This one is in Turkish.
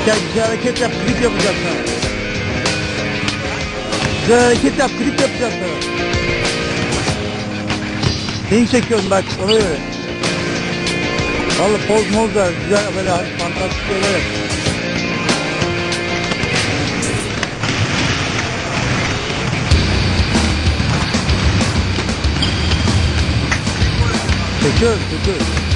Gel güzel hareket yap, klip yapacağım sana. Güzel hareket yap, klip yapacağım sana. Neyi çekiyorsun bak, ona göre. Vallahi poz moz da güzel, böyle fantastik şeyler yap. Çekiyoruz.